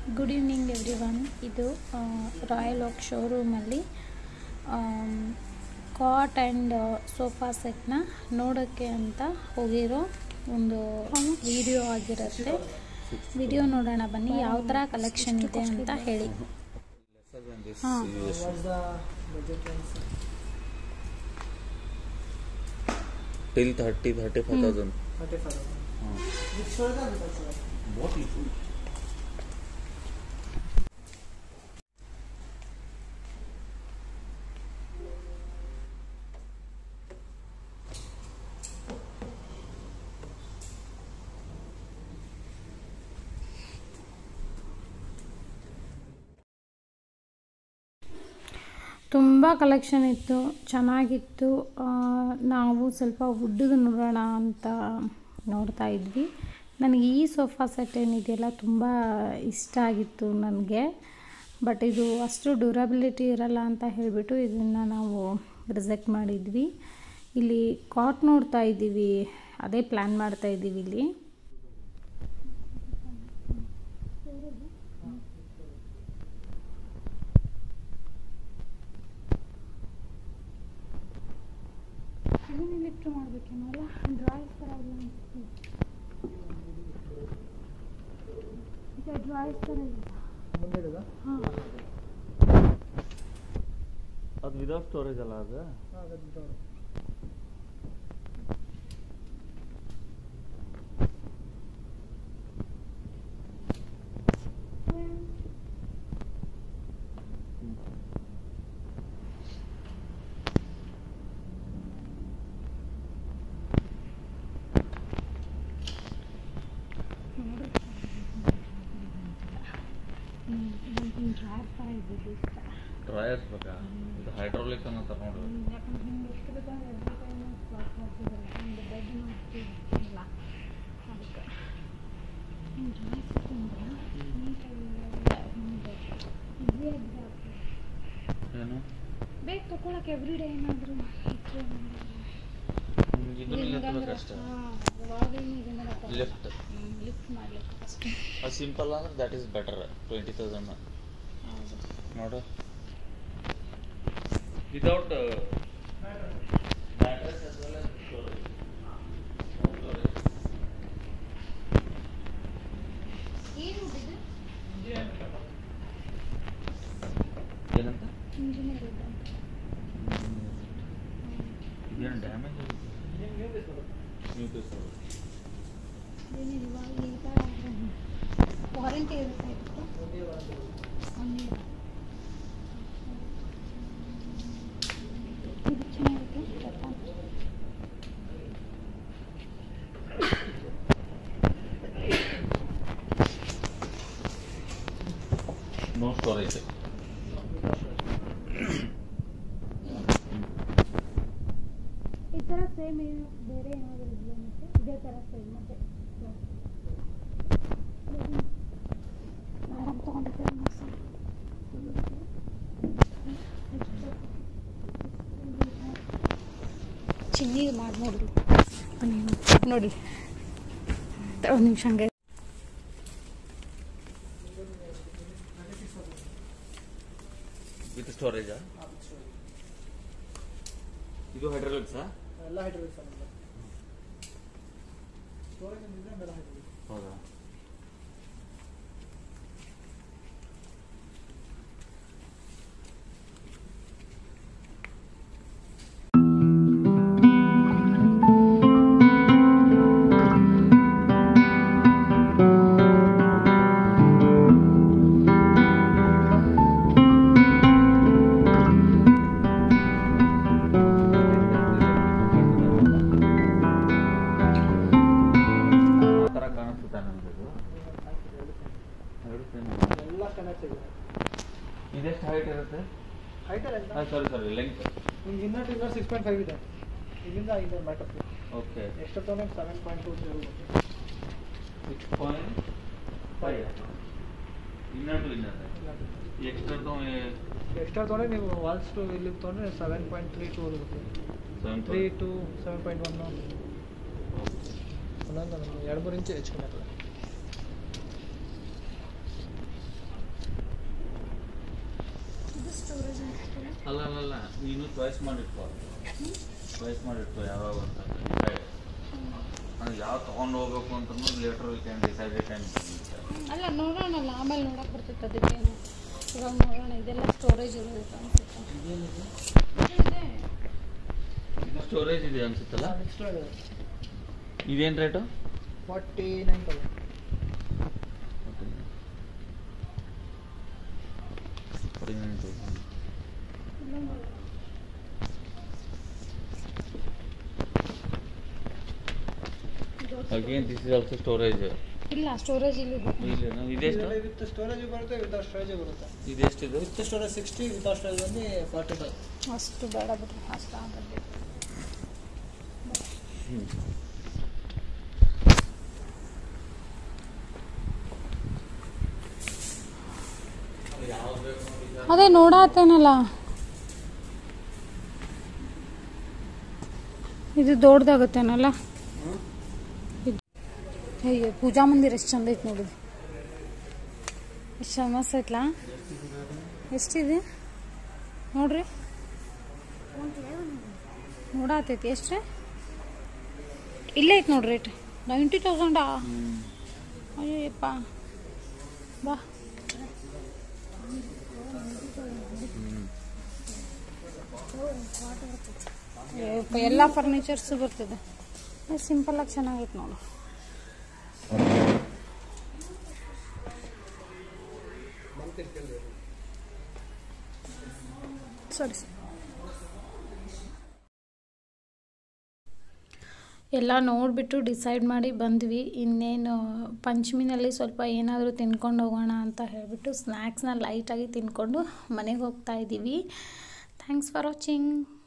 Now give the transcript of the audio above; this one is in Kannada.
Good evening everyone. ಇದು ರಾಯಲ್ ಓಕ್ ಶೋರೂಮಲ್ಲಿ ಕಾಟ್ ಆ್ಯಂಡ್ ಸೋಫಾ ಸೆಟ್ನ ನೋಡೋಕ್ಕೆ ಅಂತ ಹೋಗಿರೋ ಒಂದು ವಿಡಿಯೋ ಆಗಿರುತ್ತೆ. ವಿಡಿಯೋ ನೋಡೋಣ ಬನ್ನಿ, ಯಾವ ಥರ ಕಲೆಕ್ಷನ್ ಇದೆ ಅಂತ ಹೇಳಿ. ಹಾಂ, till 35,000. What is it? ತುಂಬ ಕಲೆಕ್ಷನ್ ಇತ್ತು, ಚೆನ್ನಾಗಿತ್ತು. ನಾವು ಸ್ವಲ್ಪ ವುಡ್ದು ನೋಡೋಣ ಅಂತ ನೋಡ್ತಾ ಇದ್ವಿ. ನನಗೆ ಈ ಸೋಫಾ ಸೆಟ್ ಏನಿದೆಯಲ್ಲ ತುಂಬ ಇಷ್ಟ ಆಗಿತ್ತು ನನಗೆ. ಬಟ್ ಇದು ಅಷ್ಟು ಡ್ಯೂರಬಿಲಿಟಿ ಇರಲ್ಲ ಅಂತ ಹೇಳಿಬಿಟ್ಟು ಇದನ್ನು ನಾವು ರಿಜೆಕ್ಟ್ ಮಾಡಿದ್ವಿ. ಇಲ್ಲಿ ಕಾಟ್ ನೋಡ್ತಾ ಇದ್ದೀವಿ, ಅದೇ ಪ್ಲ್ಯಾನ್ ಮಾಡ್ತಾ ಇದ್ದೀವಿ ಇಲ್ಲಿ. ಇದನ್ನು ಲಿಫ್ಟ್ ಮಾಡಬೇಕೇನಲ್ಲ, ಡ್ರಾಯ್ಸ್ ಥರ ಇಲ್ಲ ಅನಿಸ್ತು. ಈಗ ಡ್ರಾಯ್ಸ್ ಥರ ಇಲ್ಲ. ಹಾಂ, ಅದು ವಿದೌಟ್ ಸ್ಟೋರೇಜ್ ಅಲ್ಲ ಅದು? ಡ್ರಾಯರ್ ಥರ ಇದ್ದಿದ್ದು ಇಷ್ಟ. ಡ್ರಾಯರ್ಸ್ ಬೇಕಾ? ಇದು ಹೈಡ್ರಾಲಿಕ್ ಅನ್ನೋ ಥರ ನೋಡಿ. ಯಾಕಂದ್ರೆ ನಿಮ್ಗೆ ಎಷ್ಟು ಬೇಕಾದ್ರೆ ಎವ್ರಿ ಟೈಮ್ ಸ್ಲಾಟ್ ಮಾಡ್ತಿದ್ದಾರೆ, ಒಂದು ಬೆಡ್ ಮಾಡ್ತಿಲ್ಲ, ಅದಕ್ಕೆ ಡ್ರಾಯ್ಸ್ ಇಟ್ಟಂದ್ರೆ ನೀಟಾಗಿ ಈಸಿಯಾಗಿ ಏನು ಬೇಕು ತೊಗೊಳಕ್ಕೆ. ಎವ್ರಿ ಡೇ ಏನಾದರೂ ಲಿಫ್ಟ್ ಲಿಫ್ಟ್ ಮಾಡ್ಲಿಕ್ಕೆ ಅಷ್ಟೇ. ಅದು ಸಿಂಪಲ್ ಅಂದ್ರೆ ದಟ್ ಈಸ್ ಬೆಟರ್. 20,000 ನೋಡು. Without mattress as well as storage. ಏನು ಇದು ಏನಂತ? ಇಂಜಿನಿಯರ್ ಇದೆ. ಇದೇನು ಡ್ಯಾಮೇಜ್ ಆಗಿದೆ? ನ್ಯೂ ಪೀಸ್ ಏನಿಲ್ವಾ? ಈ ಥರ ವಾರಂಟಿ ಇರುತ್ತೆ ಇದಕ್ಕೆ. ಇದು ಚೆನ್ನಾಗಿರುತ್ತೆ. No storage. ಈ ಥರ ಸೇಮ್ ಬೇರೆ ಏನಾದರೂ ಇದೆಯಾ? ಮತ್ತೆ ಇದೇ ಥರ ಸೇಮ್ ಮತ್ತೆ ಮೇಡಮ್ ತೊಗೊಂಡಿದ್ದೆ ಚಿನ್ನಿ ಮಾಡಿ ನೋಡ್ರಿ ನೋಡಿ. ಒಂದು ನಿಮಿಷ ಹಂಗೆ. ವಿತ್ ಸ್ಟೋರೇಜಾ? ಇದು ಹೈಡ್ರಾಲಿಕ್ಸಾ? ಎಲ್ಲ ಹೈಡ್ರಾಲಿಕ್ಸ್ ಅಲ್ಲ, ಸ್ಟೋರೇಜ್ ಇದೆ ಎಲ್ಲ ಹೈಡ್ರಾಲಿಕ್ಸ್. ಹೌದಾ? ಎಲ್ಲ ಕನೆಕ್ಟ್ ಇದೆ. ಇದೆಷ್ಟು ಹೈಟ್ ಇರುತ್ತೆ? ಹೈಟ್ ಅಲ್ಲ, ಸಾರಿ ಲೆಂತ್. ನಿಮ್ಗೆ ಇನ್ನರ್ ಟು ಇನ್ನರ್ 6.5 ಇದೆ. ಇಲ್ಲಿಂದ ಇನ್ನರ್ ಮ್ಯಾಟರ್. ಓಕೆ. ಎಷ್ಟು ತೊಗೊಂಡು 7.2 6.5 ಇನ್ನರ್ ಟು ಇನ್ನರ್. ಎಕ್ಸ್ಟ್ರಾ ತೊಗೊಂಡ್ರೆ ನೀವು ವಾಲ್ಸ್ ಟು ಇಲ್ಲಿ ತೊಗೊಂಡ್ರೆ 7.32 ಇರುತ್ತೆ. 3 to 7.1 ಒಂದೊಂದು 2-3 ಇಂಚು ಹೆಚ್ಚು ಕಮ್ಮಿ ಆಗ್ತದೆ. ನೀನು ಚಾಯ್ಸ್ ಮಾಡಿಟ್ಕೋ ಯಾವಾಗ ಅಂತ ಡಿಸೈಡ್ ಅಂದರೆ ಯಾವ ತೊಗೊಂಡು ಹೋಗ್ಬೇಕು ಅಂತಂದು later we can decide it and ಅಲ್ಲ ನೋಡೋಣಲ್ಲ ಆಮೇಲೆ ನೋಡೋಕೆ ಬರ್ತೈತೆ ಅದಕ್ಕೇನು ಇವಾಗ ನೋಡೋಣ ಇದೆಲ್ಲ ಸ್ಟೋರೇಜ್ ಇರೋದಕ್ಕೆ ಅನ್ಸುತ್ತೆ ಇದು ಸ್ಟೋರೇಜ್ ಇದೆ ಅನ್ಸುತ್ತಲ್ಲ ಎಕ್ಸ್ಟ್ರಾ ಇದೆ ಇದೇನು rate 49,000 again this is also storage ಇಲ್ಲ ಸ್ಟೋರೇಜ್ ಇಲ್ಲ ಇದೆಷ್ಟು ವಿತ್ ಸ್ಟೋರೇಜ್ ಬರುತ್ತೆ ವಿತೌಟ್ ಸ್ಟೋರೇಜ್ ಬರುತ್ತೆ ಇದೆಷ್ಟಿದು ವಿತ್ ಸ್ಟೋರೇಜ್ 60 ವಿತೌಟ್ ಸ್ಟೋರೇಜ್ ಬಂದು 45 ಅಷ್ಟು ಬೇಡ ಬಿಡ್ರಿ ಅಷ್ಟು ಆಗತ್ತೆ ಅದೇ ನೋಡತ್ತೇನಲ್ಲ ಇದು ದೊಡ್ಡದಾಗತ್ತೇನಲ್ಲ ಇದು ಅಯ್ಯೋ ಪೂಜಾ ಮಂದಿರ ಎಷ್ಟು ಚಂದ ಐತೆ ನೋಡಿದ್ವಿ ಎಷ್ಟು ಫೇಮಸ್ ಐತ್ಲಾ ಎಷ್ಟಿದೆ ನೋಡ್ರಿ ನೋಡತ್ತೈತಿ ಎಷ್ಟು ಇಲ್ಲೇ ಐತೆ ನೋಡ್ರಿ ರೇಟ್ 90,000 ಅಯ್ಯಪ್ಪ ಬಾ ಎಲ್ಲ ಫರ್ನಿಚರ್ಸು ಬರ್ತದೆ ಸಿಂಪಲ್ ಆಗಿ ಚೆನ್ನಾಗೈತೆ ನೋಡು ಸರಿ ಎಲ್ಲ ನೋಡಿಬಿಟ್ಟು ಡಿಸೈಡ್ ಮಾಡಿ ಬಂದ್ವಿ ಇನ್ನೇನು ಪಂಚಮಿನಲ್ಲಿ ಸ್ವಲ್ಪ ಏನಾದರೂ ತಿನ್ಕೊಂಡು ಹೋಗೋಣ ಅಂತ ಹೇಳಿಬಿಟ್ಟು ಸ್ನ್ಯಾಕ್ಸ್ನ ಲೈಟಾಗಿ ತಿನ್ಕೊಂಡು ಮನೆಗೆ ಹೋಗ್ತಾ ಇದ್ದೀವಿ ಥ್ಯಾಂಕ್ಸ್ ಫಾರ್ ವಾಚಿಂಗ್